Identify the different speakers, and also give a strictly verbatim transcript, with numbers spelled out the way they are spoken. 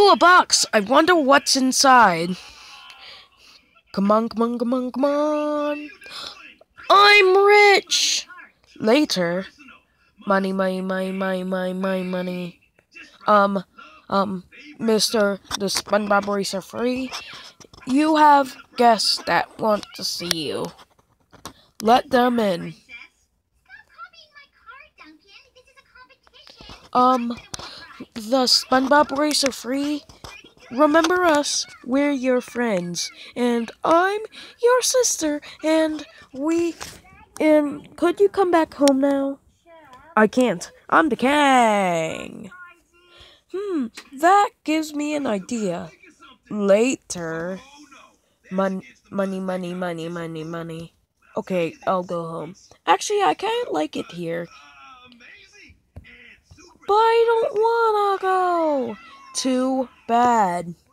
Speaker 1: Ooh, a box! I wonder what's inside. Come on, come on, come on, come on. I'm rich! Later. Money, money, money, money, money, money, money. Um, um, Mister The SpongeBob Racer free. You have guests that want to see you. Let them in. Um, the SpongeBob Racer free. Remember us, we're your friends, and I'm your sister, and we, and could you come back home now? I can't, I'm the king. Hmm, that gives me an idea. Later. Mon money, money, money, money, money. Okay, I'll go home. Actually, I kinda like it here. But I don't wanna go. Too bad.